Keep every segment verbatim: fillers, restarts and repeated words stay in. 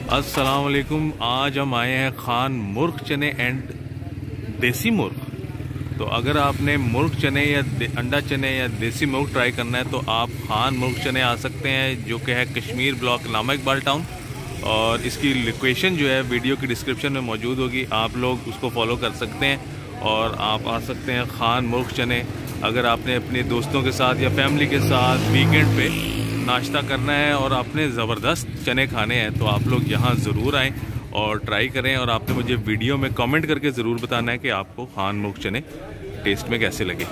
अस्सलाम वालेकुम। आज हम आए हैं खान मुर्ग चने एंड देसी मुर्ग। तो अगर आपने मुर्ग चने या अंडा चने या देसी मुर्ग ट्राई करना है तो आप खान मुर्ग चने आ सकते हैं, जो कि है कश्मीर ब्लॉक लामा इकबाल टाउन। और इसकी लोकेशन जो है वीडियो की डिस्क्रिप्शन में मौजूद होगी, आप लोग उसको फॉलो कर सकते हैं और आप आ सकते हैं खान मुर्ग चने। अगर आपने अपने दोस्तों के साथ या फैमिली के साथ वीकेंड पे नाश्ता करना है और आपने ज़बरदस्त चने खाने हैं तो आप लोग यहाँ ज़रूर आएँ और ट्राई करें। और आपने मुझे वीडियो में कमेंट करके ज़रूर बताना है कि आपको खान मुर्ग चने टेस्ट में कैसे लगे।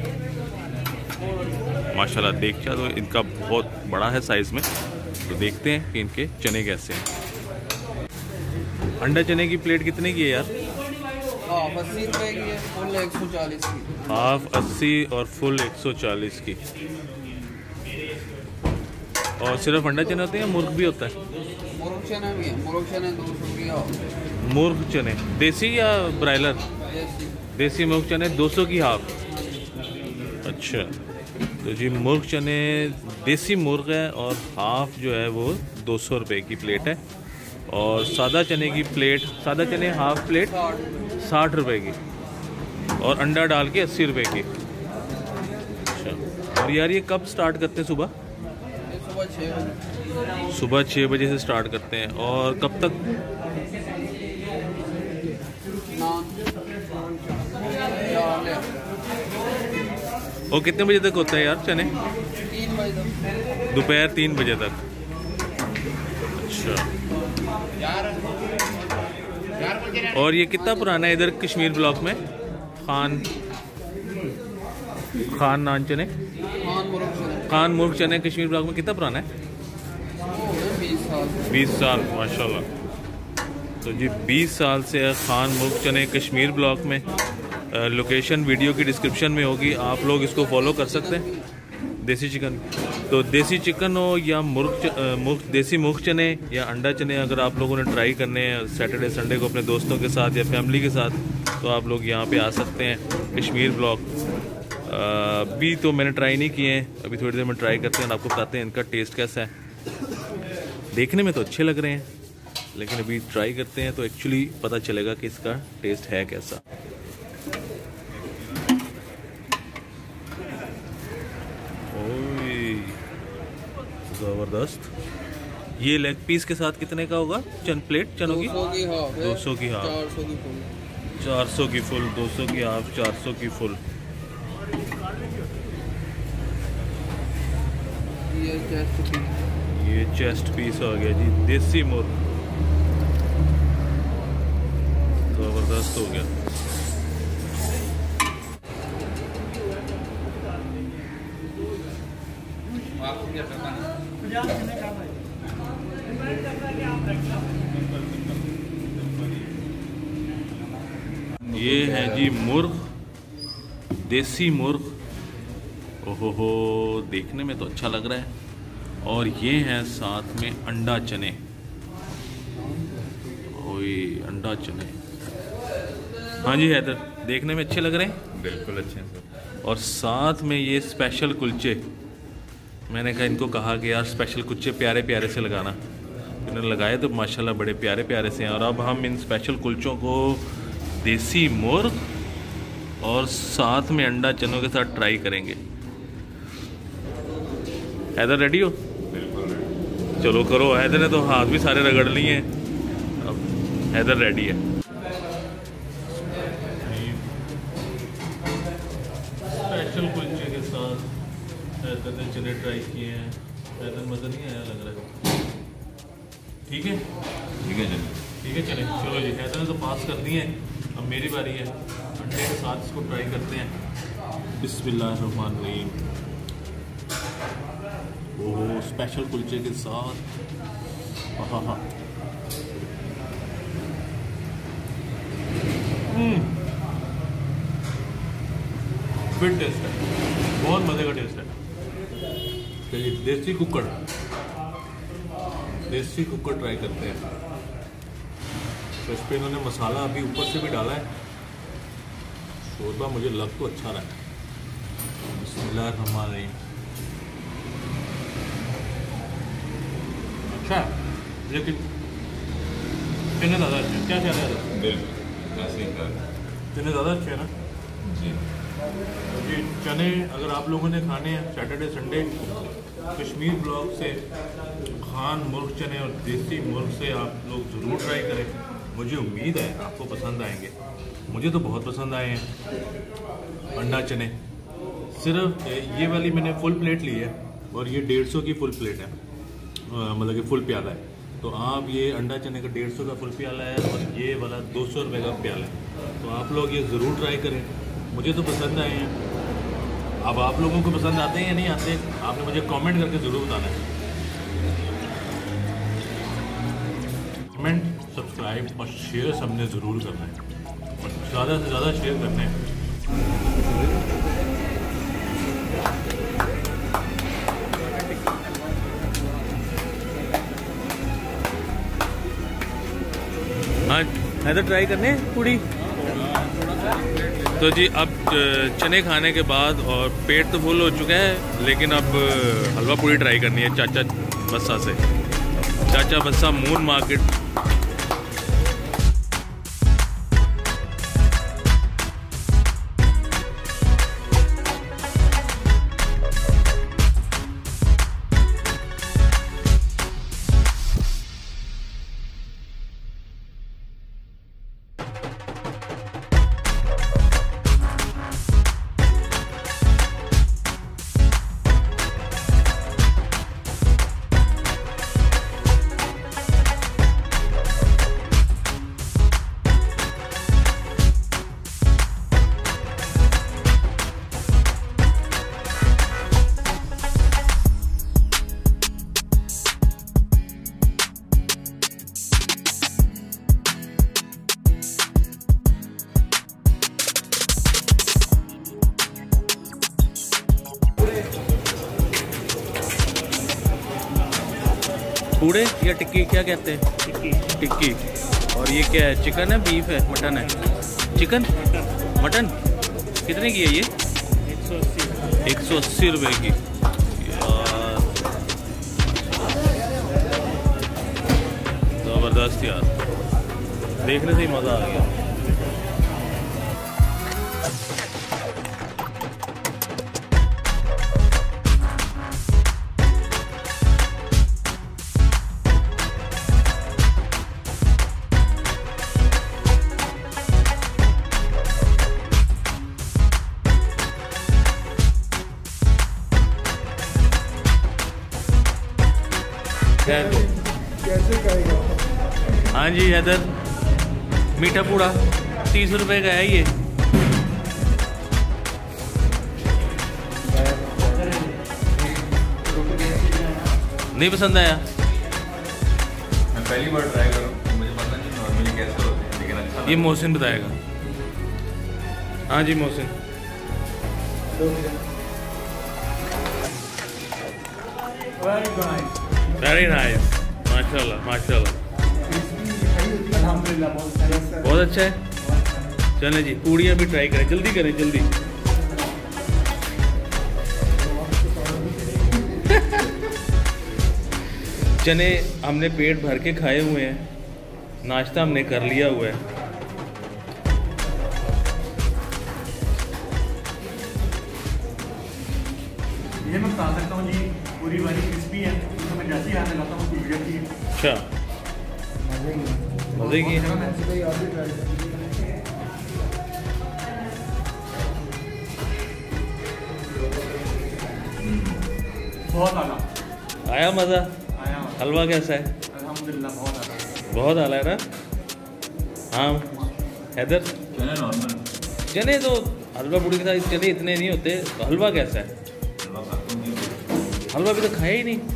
माशाल्लाह देखा तो इनका बहुत बड़ा है साइज़ में, तो देखते हैं कि इनके चने कैसे हैं। अंडा चने की प्लेट कितने की है यार? हाफ अस्सी रुपए की है, फुल एक सौ चालीस की। हाफ अस्सी और फुल एक सौ चालीस की। और सिर्फ अंडा चने होते हैं या मुर्ग भी होता है? मुर्ग चने भी है, मुर्ग चने दो सौ की हाफ। मुर्ग चने देसी या ब्रायलर? देसी देसी मुर्ग चने दो सौ की हाफ। अच्छा, तो जी मुर्ग चने देसी मुर्ग है और हाफ जो है वो दो सौ रुपये की प्लेट है। और सादा चने की प्लेट, सादा चने हाफ प्लेट साठ रुपये की और अंडा डाल के अस्सी रुपये की। अच्छा, और यार ये कब स्टार्ट करते हैं? सुबह सुबह छः बजे सुबह छः बजे से स्टार्ट करते हैं और कब तक? और कितने बजे तक होता है यार चने? तीन बजे तक, दोपहर तीन बजे तक। अच्छा, और ये कितना पुराना है इधर कश्मीर ब्लॉक में? खान खान नान चने खान मुर्ग चने खान मुर्ग चने कश्मीर ब्लॉक में कितना पुराना है? बीस साल बीस साल माशाल्लाह। तो जी बीस साल से है खान मुर्ग चने कश्मीर ब्लॉक में। लोकेशन वीडियो की डिस्क्रिप्शन में होगी, आप लोग इसको फॉलो कर सकते हैं। देसी चिकन, तो देसी चिकन हो या मुर्ग मुर्ग देसी मुर्ग चने या अंडा चने अगर आप लोगों ने ट्राई करने हैं सैटरडे संडे को अपने दोस्तों के साथ या फैमिली के साथ, तो आप लोग यहाँ पे आ सकते हैं कश्मीर ब्लॉक। अभी तो मैंने ट्राई नहीं किए हैं, अभी थोड़ी देर में ट्राई करते हैं और आपको बताते हैं इनका टेस्ट कैसा है। देखने में तो अच्छे लग रहे हैं लेकिन अभी ट्राई करते हैं तो एक्चुअली पता चलेगा कि इसका टेस्ट है कैसा। ओए ज़बरदस्त। ये लेग पीस के साथ कितने का होगा? चन प्लेट चनों की दो सौ की हाफ है, दो सौ की हाफ, चार सौ की फुल। चार सौ की फुल, दो सौ की हाफ, चार सौ की फुल। ये चेस्ट पीस, ये चेस्ट पीस हो गया जी देसी मुर्ग, ज़बरदस्त हो गया। ये है जी मुर्ग, देसी मुर्ग। ओहो हो, देखने में तो अच्छा लग रहा है। और ये है साथ में अंडा चने। ओए अंडा चने, हाँ जी हैदर, देखने में अच्छे लग रहे हैं? बिल्कुल अच्छे हैं सर। और साथ में ये स्पेशल कुलचे। मैंने कहा इनको कहा कि यार स्पेशल कुलचे प्यारे प्यारे से लगाना, इन्होंने लगाए तो माशाल्लाह बड़े प्यारे प्यारे से हैं। और अब हम इन स्पेशल कुलचों को देसी मुर्ग और साथ में अंडा चनों के साथ ट्राई करेंगे। हैदर रेडी हो? बिल्कुल। चलो करो। हैदर ने तो हाथ भी सारे रगड़ लिए हैं, अब हैदर रेडी है। स्पेशल कुलचे के साथ हैदर ने चने ट्राई किए हैं। हैदर मज़ा नहीं आया लग रहा है? ठीक है ठीक है जी, ठीक है चले। चलो जी, हैदर ने तो पास कर दिए हैं, अब मेरी बारी है। अंडे के साथ इसको ट्राई करते हैं। बिस्मिल्लाहिर्रहमानिर्रहीम। ओह स्पेशल कुलचे के साथ, हाँ हाँ फिट टेस्ट है, बहुत मज़े का टेस्ट है। चलिए देसी कुकर, देसी कुकर ट्राई करते हैं। तो इस पर इन्होंने मसाला अभी ऊपर से भी डाला है। शोरबा मुझे लग तो अच्छा रहा है। बिस्मिल्लाहिर्रहमानिर्रहीम। अच्छा है, लेकिन चने ज़्यादा अच्छे क्या ख्याल है? बिल्कुल ऐसे ही था। चने ज़्यादा अच्छे हैं ना जी जी। चने अगर आप लोगों ने खाने हैं सैटरडे संडे कश्मीर ब्लॉक से खान मुर्ग चने और देसी मुर्ग से आप लोग ज़रूर ट्राई करें। मुझे उम्मीद है आपको पसंद आएंगे। मुझे तो बहुत पसंद आए हैं। अंडा चने सिर्फ ये वाली मैंने फुल प्लेट ली है और ये डेढ़ सौ की फुल प्लेट है, मतलब कि फुल प्याला है। तो आप ये अंडा चने का डेढ़ सौ का फुल प्याला है और ये वाला दो सौ रुपये का प्याला है। तो आप लोग ये ज़रूर ट्राई करें। मुझे तो पसंद आए हैं। अब आप लोगों को पसंद आते हैं या नहीं आते, आपने मुझे कमेंट करके ज़रूर बताना है। कमेंट, सब्सक्राइब और शेयर सबने ज़रूर करना है और ज़्यादा से ज़्यादा शेयर करने हैं। हाँ है तो ट्राई करने पूड़ी। तो जी अब चने खाने के बाद और पेट तो फुल हो चुका है, लेकिन अब हलवा पूड़ी ट्राई करनी है चाचा बस्सा से। चाचा बस्सा मून मार्केट। पूड़े या टिक्की क्या कहते हैं? टिक्की टिक्की। और ये क्या है, चिकन है, बीफ है, मटन है? चिकन मटन कितने की है ये? एक सौ अस्सी एक सौ अस्सी रुपये की। यार ज़बरदस्त यार, देखने से ही मज़ा आ गया। कैसे कहेगा? हाँ जी हैदर, मीठा पूड़ा तीस रुपए का है ये। नहीं पसंद आया? मैं पहली बार ट्राई करूँ, मुझे पता नहीं नॉर्मली कैसे होते हैं, लेकिन अच्छा ये मोहसिन बताएगा। हाँ जी मोहसिन। वेरी नाइस, माशाल्लाह माशाल्लाह, बहुत अच्छा है। चलें जी पूड़ियाँ भी ट्राई करें, जल्दी करें जल्दी। चने हमने पेट भर के खाए हुए हैं, नाश्ता हमने कर लिया हुआ है। ये मैं बता सकता हूँ जी, पूरी वाली क्रिस्पी है, तो मैं जैसे ही हाथ लगाता हूँ तो वीडियो की। अच्छा मज़े की बहुत आला आया मज़ा। आया, हलवा कैसा है? अल्हम्दुलिल्लाह बहुत आला, बहुत आला है ना। हाँ हैदर, चने नॉर्मल, चने तो हलवा पूड़ी के साथ चने इतने नहीं होते। तो हलवा कैसा है? हलवा खाते हैं। हलवा भी तो खाया ही नहीं।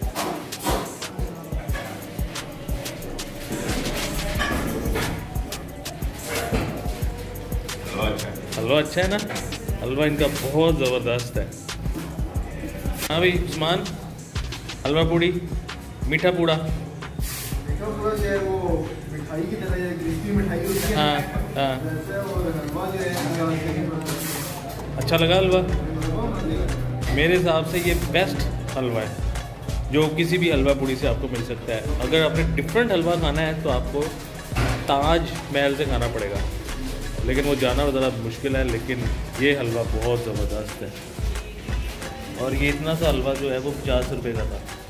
हलवा अच्छा है। हलवा अच्छा है ना, हलवा इनका बहुत ज़बरदस्त है। हाँ भाई उस्मान, हलवा पूड़ी, मीठा पूड़ा। मीठा पूड़ा जो है वो मिठाई की तरह है, क्रिस्पी मिठाई होती है। हाँ हाँ, वैसे और हलवा जो है अच्छा लगा हलवा? मेरे हिसाब से ये बेस्ट हलवा है जो किसी भी हलवा पूड़ी से आपको मिल सकता है। अगर आपने डिफरेंट हलवा खाना है तो आपको ताज महल से खाना पड़ेगा, लेकिन वो जाना ज़रा मुश्किल है। लेकिन ये हलवा बहुत ज़बरदस्त है, और ये इतना सा हलवा जो है वो पचास रुपये का था।